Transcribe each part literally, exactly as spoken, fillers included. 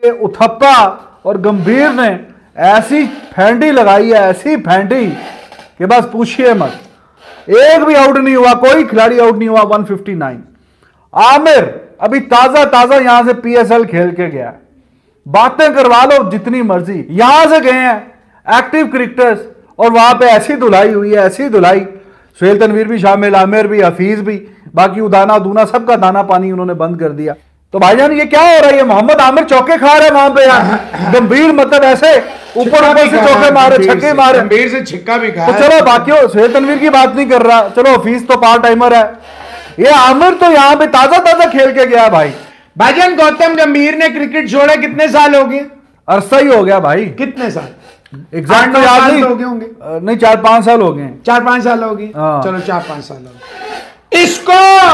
उथप्पा और गंभीर ने ऐसी फेंडी लगाई है, ऐसी फेंडी कि बस पूछिए मत। एक भी आउट नहीं हुआ, कोई खिलाड़ी आउट नहीं हुआ। एक सौ उनसठ। आमिर अभी ताजा ताजा यहां से पीएसएल खेल के गया, बातें करवा लो जितनी मर्जी, यहां से गए हैं एक्टिव क्रिकेटर्स और वहां पे ऐसी धुलाई हुई है, ऐसी धुलाई। सुहेल तनवीर भी शामिल, आमिर भी, हफीज भी, बाकी उदाना दूना सबका दाना पानी उन्होंने बंद कर दिया। तो भाईजान ये क्या हो रहा है? मोहम्मद आमिर चौके खा रहे हैं वहां पे यार। गंभीर मतलब ऐसे ऊपर ऊपर से चौके मारे, छक्के मारे, गंभीर से छिक्का भी खाया। तो चलो बाकी सुहेल तनवीर की बात नहीं कर रहा, चलो हफीज तो पार्ट टाइमर है, ये आमिर तो यहाँ पे ताजा ताजा खेल के गया भाई। भाईजान गौतम गंभीर ने क्रिकेट छोड़े कितने साल हो गए? अरसा ही हो गया भाई। कितने साल? एग्जैक्ट तो याद नहीं हो गए होंगे। नहीं, चार पांच साल हो गए। चार पांच साल हो गए। चलो चार पांच साल हो गए इसको।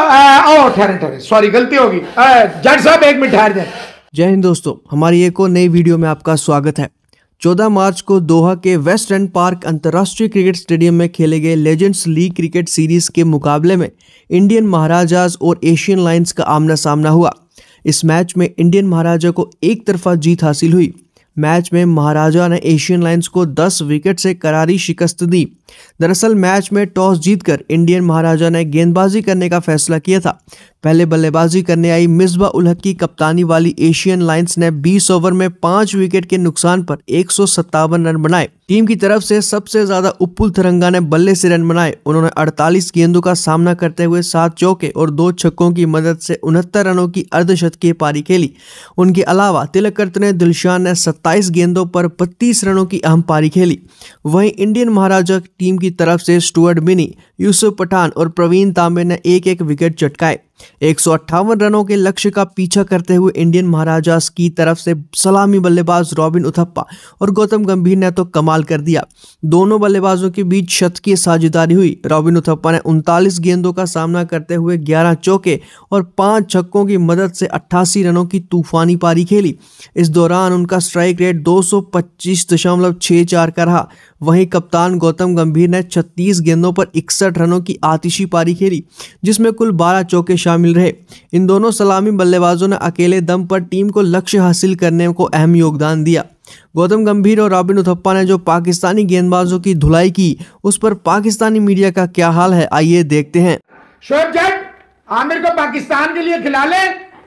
ओ ठहरे ठहरे, सॉरी गलती होगी। जज साहब एक मिनट ठहर जाए। जय हिंद दोस्तों, हमारी एक और नई वीडियो में आपका स्वागत है। चौदह मार्च को दोहा के वेस्ट एंड पार्क अंतर्राष्ट्रीय क्रिकेट स्टेडियम में खेले गए लेजेंड्स लीग क्रिकेट सीरीज के मुकाबले में इंडियन महाराजाज और एशियन लायंस का आमना सामना हुआ। इस मैच में इंडियन महाराजा को एक तरफा जीत हासिल हुई। मैच में महाराजा ने एशियन लायंस को दस विकेट से करारी शिकस्त दी। दरअसल मैच में टॉस जीतकर इंडियन महाराजा ने गेंदबाजी करने का फैसला किया था। पहले बल्लेबाजी करने आई मिसबा उल हक की कप्तानी वाली एशियन लायंस ने बीस ओवर में पांच विकेट के नुकसान पर एक सौ सत्तावन रन बनाए। टीम की तरफ से सबसे ज्यादा उप्पुल थरंगा ने बल्ले से रन बनाए। उन्होंने अड़तालीस गेंदों का सामना करते हुए सात चौके और दो छक्कों की मदद से उनहत्तर रनों की अर्धशतकीय पारी खेली। उनके अलावा तिलक ने दिलशान ने सत्ताईस गेंदों पर बत्तीस रनों की अहम पारी खेली। वहीं इंडियन महाराजा टीम की तरफ से स्टुअर्ट बिनी, यूसुफ पठान और प्रवीण तांबे ने एक एक विकेट चटकाए। एक सौ अट्ठावन रनों के लक्ष्य का पीछा करते हुए इंडियन महाराजास की तरफ से सलामी बल्लेबाज रॉबिन उथप्पा और गौतम गंभीर ने तो कमाल कर दिया। दोनों बल्लेबाजों के बीच शतकीय साझेदारी हुई। रॉबिन उथप्पा ने उनतालीस गेंदों का सामना करते हुए ग्यारह चौके और पांच छक्कों की मदद से अट्ठासी रनों की तूफानी पारी खेली। इस दौरान उनका स्ट्राइक रेट दो सौ पच्चीस दशमलव छह चार का रहा। वहीं कप्तान गौतम गंभीर ने छत्तीस गेंदों पर इकसठ रनों की आतिशी पारी खेली, जिसमें कुल बारह चौके शामिल रहे। इन दोनों सलामी बल्लेबाजों ने अकेले दम पर टीम को लक्ष्य हासिल करने को अहम योगदान दिया। गौतम गंभीर और रॉबिन उथप्पा ने जो पाकिस्तानी गेंदबाजों की धुलाई की, उस पर पाकिस्तानी मीडिया का क्या हाल है, आइए देखते हैं। शोएब जट, आमिर को पाकिस्तान के लिए खिला ले,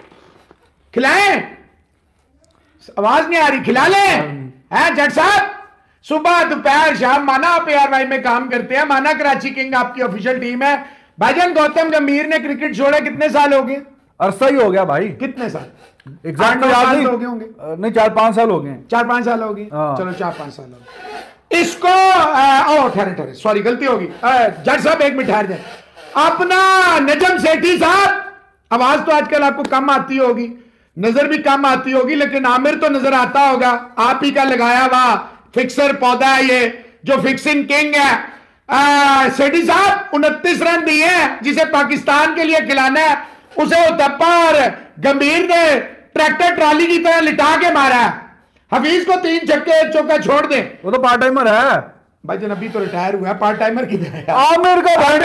खिलाएं, आवाज नहीं आ रही, खिला ले हैं जट साहब। सुबह दोपहर शाम माना आप यार भाई में काम करते हैं। माना कराची किंग आपकी ऑफिशियल टीम है। भाईजान गौतम गंभीर ने क्रिकेट छोड़े कितने साल हो गए? अरसा ही हो गया भाई। कितने साल? एग्जैक्ट तो याद नहीं हो गए होंगे। नहीं, चार पांच साल हो गए। चार पांच साल हो गए। चलो चार पांच साल हो गए इसको। ओ ठहरे ठहरे, सॉरी गलती होगी। जज साहब एक मिनट ठहर जाए। अपना नजम सेठी साहब, आवाज तो आजकल आपको कम आती होगी, नजर भी कम आती होगी, लेकिन आमिर तो नजर आता होगा। आप ही का लगाया हुआ फिक्सर पौधा है ये, जो फिक्सिंग किंग है। सेठी साहब उनतीस रन दिए हैं, जिसे पाकिस्तान के लिए खिलाना है, उसे उथप्पा और गंभीर ने ट्रैक्टर ट्राली की तरह लिटा के मारा है। हफीज को तीन छक्के एक चौका छोड़ दे, वो तो पार्ट टाइमर है। भाई जन अभी तो रिटायर हुआ है, पार्ट टाइमर किधर है? आमिर का भाई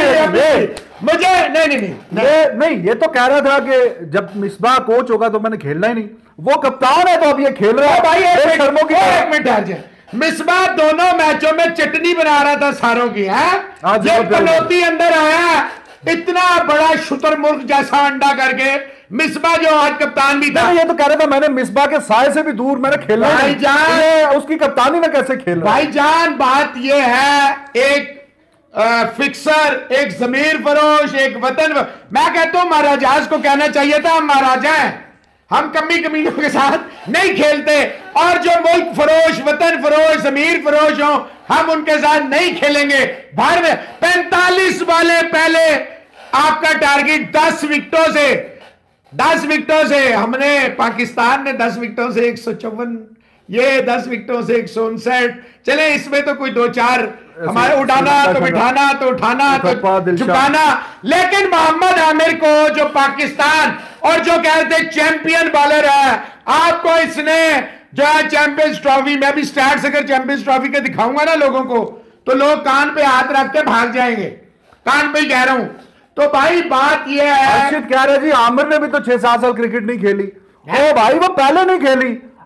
मुझे नहीं नहीं नहीं नहीं, ये, नहीं ये तो कह रहा था कि जब मिसबा कोच होगा तो मैंने खेलना ही नहीं। वो कप्तान है तो अब ये खेल रहा है भाई। एक शर्मों की एक मिनट ठहर जाए। मिसबा दोनों मैचों में चटनी बना रहा था सारों की है। ये पनौती अंदर आया इतना बड़ा शुतुरमुर्ग जैसा अंडा करके। मिसबा जो आज कप्तान भी था, ये तो कह रहा था मैंने मिसबा के साय से भी दूर मैंने खेला। भाईजान उसकी कप्तानी में कैसे खेल रहा? भाईजान बात ये है, एक आ, फिक्सर, एक जमीर फरोश, एक वतन। मैं कहता हूं महाराजाज को कहना चाहिए था हम महाराजा हैं, हम कमी कमीनों के साथ नहीं खेलते, और जो मुल्क फरोश, वतन फरोश, जमीर फरोश हो, हम उनके साथ नहीं खेलेंगे। भारत में पैंतालीस वाले पहले आपका टारगेट दस विकेटों से, दस विकेटों से हमने, पाकिस्तान ने दस विकेटों से एक सौ चौवन, ये दस विकेटों से एक सौ उनसठ। चले इसमें तो कोई दो चार हमारे उड़ाना तो बिठाना तो उठाना तो झुकाना, लेकिन मोहम्मद आमिर को जो पाकिस्तान और जो कहते चैंपियन बॉलर है, आपको इसने जो है चैंपियंस ट्रॉफी, मैं भी स्टैट्स अगर चैंपियंस ट्रॉफी के दिखाऊंगा ना लोगों को, तो लोग कान पे हाथ रख के भाग जाएंगे। कान पे ही कह रहा हूं। तो भाई बात यह है, अर्शिद कह रहे जी आमिर ने भी तो छह सात साल क्रिकेट नहीं खेली। ओ भाई वो पहले नहीं खेली,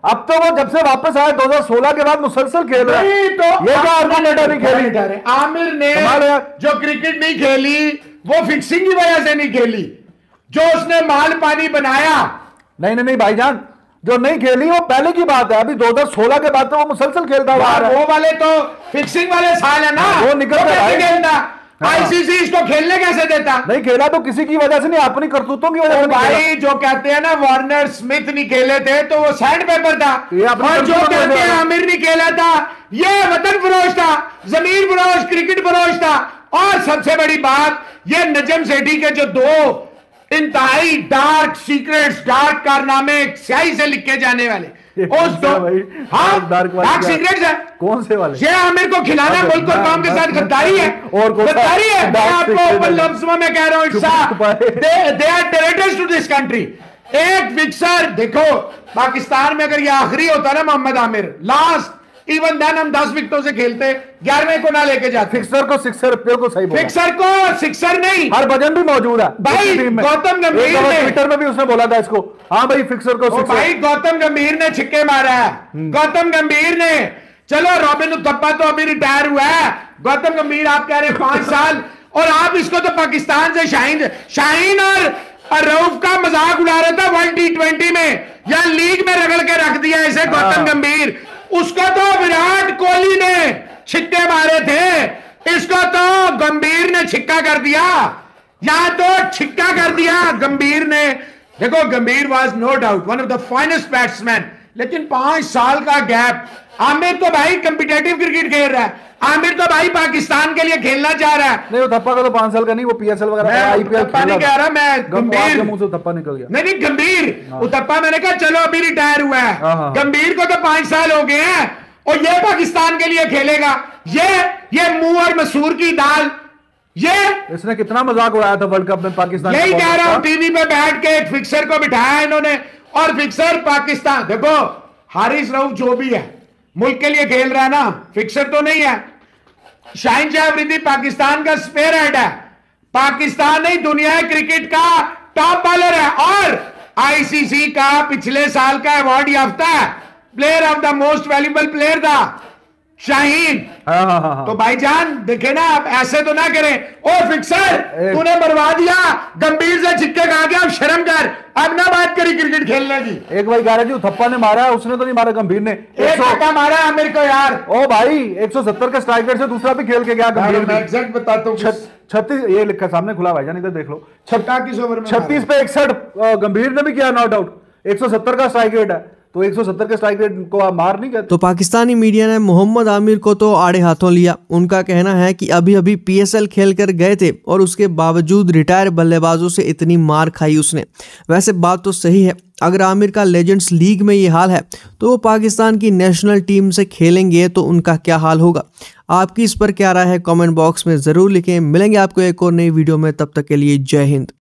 अब तो वो जब से वापस आया दो हज़ार सोलह के बाद मुसलसल खेल रहा है। तो ये क्या आर्गुमेंट नहीं खेली? आमिर ने जो क्रिकेट नहीं खेली वो फिक्सिंग की वजह से नहीं खेली, जो उसने माल पानी बनाया। नहीं नहीं नहीं भाईजान, जो नहीं खेली वो पहले की बात है, अभी दो हज़ार सोलह के बाद तो वो मुसलसल खेलता हुआ। वो वाले तो फिक्सिंग वाले साल है ना, वो निकल खेलता। आईसीसी इसको खेलने कैसे देता? नहीं खेला तो किसी की वजह से नहीं, अपनी करतूतों की वजह से। भाई जो कहते हैं ना वार्नर स्मिथ नहीं खेले थे तो वो सैंड पेपर था, और जो कहते हैं आमिर नहीं खेला था ये वतन फरोश था, जमीन फरोश, क्रिकेट फरोश था। और सबसे बड़ी बात ये नजम सेठी के जो दो इंतहाई डार्क सीक्रेट्स, डार्क कारनामे स्याही से लिखे जाने वाले उस दो हाँ डार्क सीक्रेट्स है। कौन से वाले? ये आमिर को खिलाना मुल्क और कौम के साथ गद्दारी है, और गद्दारी है। मैं आपको लफ्ज़ों में कह रहा हूँ, they are traitors to this country. एक फिक्सर देखो, पाकिस्तान में अगर ये आखिरी होता ना Mohammad Amir, last even then हम दस विकेटों से खेलते, ग्यारहवें को ना लेके जाते। फिक्सर को सिक्सर पे को सही बोला। फिक्सर को सिक्सर नहीं, हर वजन भी मौजूद है भाई। गौतम गंभीर ने ट्विटर में भी उसने बोला था इसको, हाँ भाई फिक्सर को सिक्सर। भाई गौतम गंभीर ने छिक्के मारा है, गौतम गंभीर ने। चलो रॉबिन उथप्पा तो अभी रिटायर हुआ है, गौतम गंभीर आप कह रहे हैं पांच साल, और आप इसको तो पाकिस्तान से शाहीन शाहीन और रऊफ का मजाक उड़ा रहा था वर्ल्ड टी ट्वेंटी में, या लीग में रगड़ के रख दिया इसे गौतम गंभीर। उसको तो विराट कोहली ने छिक्के मारे थे, इसको तो गंभीर ने छिक्का कर दिया, यहां तो छिक्का कर दिया गंभीर ने। देखो Gambhir was no doubt one of the finest batsman, लेकिन पांच साल का गैप। आमिर तो भाई कॉम्पिटिटिव क्रिकेट खेल रहा है, आमिर तो भाई पाकिस्तान के लिए खेलना चाह रहा है। नहीं वो थप्पा का तो पांच साल का नहीं, वो पीएसएल वगैरह आईपीएल नहीं कह रहा मैं, गंभीर मुंह से थप्पा निकल गया। नहीं नहीं गंभीर उथप्पा, मैंने कहा चलो अभी रिटायर हुआ है, गंभीर को तो पांच साल हो गए हैं और ये पाकिस्तान के लिए खेलेगा। ये ये मुंह और मसूर की दाल, ये इसने कितना मजाक उड़ाया था वर्ल्ड कप में पाकिस्तान। यही कह रहा हूं, टीवी पे बैठ के एक फिक्सर को बिठाया इन्होंने, और फिक्सर पाकिस्तान। देखो हारिस रऊफ जो भी है मुल्क के लिए खेल रहा है ना, फिक्सर तो नहीं है। शाहीन शाह अफरीदी पाकिस्तान का स्पेयर हेड है, पाकिस्तान नहीं दुनिया क्रिकेट का टॉप बॉलर है, और आईसीसी का पिछले साल का अवार्ड याफ्ता है, player of the most valuable player था शाहीन। हाँ हाँ हाँ। तो भाईजान देखे ना, आप ऐसे तो ना करें। ओ फिक्सर तूने मरवा दिया, गंभीर से छिक्के खा गया, अब शर्म कर, अब ना बात करी क्रिकेट खेलने की। एक भाई कह रहा जी थप्पा ने मारा है, उसने तो नहीं मारा, गंभीर ने एक धक्का मारा है आमिर को यार। ओ भाई एक सौ सत्तर के स्ट्राइक रेट से दूसरा भी खेल के गया गंभीर। मैं एग्जैक्ट बताता हूं, छत्तीस ये लिखा सामने खुला भाईजान, इधर देख लो, छक्का किस ओवर में, छत्तीस पे इकसठ गंभीर ने भी किया नॉट आउट। एक सौ सत्तर का स्ट्राइक रेट है, तो एक सौ सत्तर के स्ट्राइक रेट को आप मार नहीं कहते। तो पाकिस्तानी मीडिया ने मोहम्मद आमिर को तो आड़े हाथों लिया। उनका कहना है कि अभी अभी पीएसएल खेलकर गए थे और उसके बावजूद रिटायर बल्लेबाजों से इतनी मार खाई उसने। वैसे बात तो सही है, अगर आमिर का लेजेंड्स लीग में ये हाल है तो वो पाकिस्तान की नेशनल टीम से खेलेंगे तो उनका क्या हाल होगा। आपकी इस पर क्या राय है कमेंट बॉक्स में ज़रूर लिखें। मिलेंगे आपको एक और नई वीडियो में, तब तक के लिए जय हिंद।